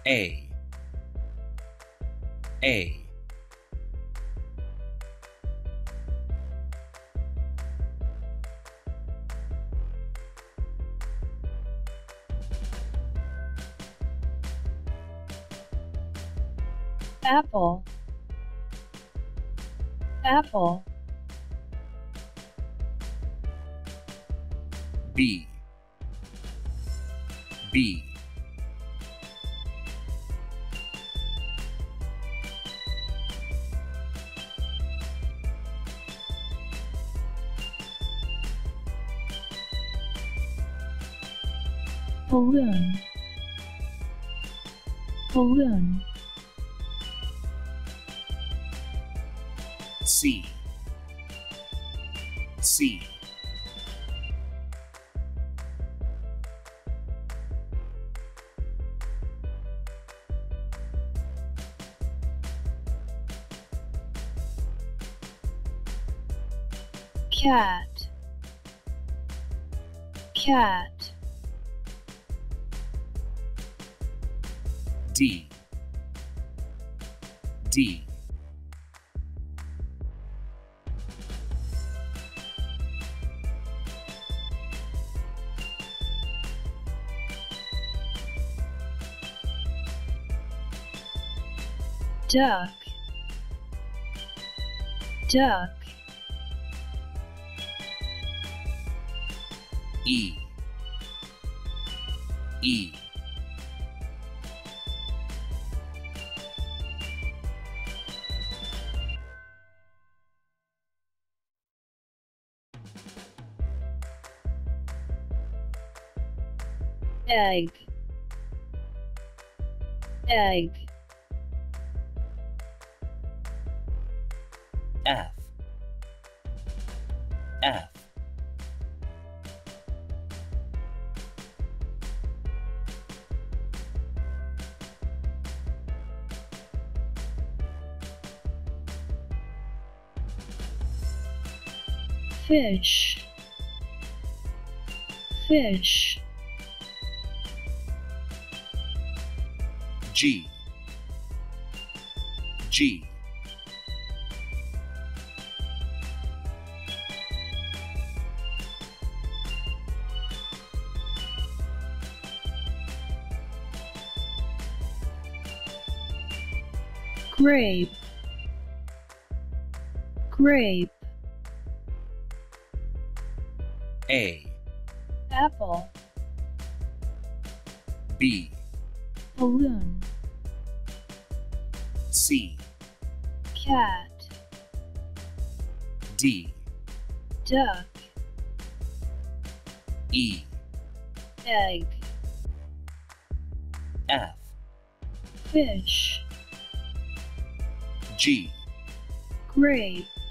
A. A. Apple. Apple. B. B. Balloon. Balloon. C. C. Cat. Cat. D. D. Duck. Duck. E. E. Egg. Egg. F. F. Fish. Fish. G. G. Grape. Grape. A. Apple. B. Balloon. C. Cat. D. Duck. E. Egg. F. Fish. G. Grape.